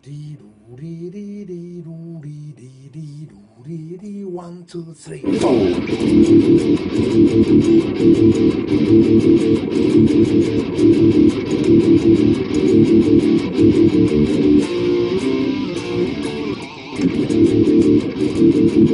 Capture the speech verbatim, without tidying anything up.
リルリリリルリリリルリリワンツースリーフォー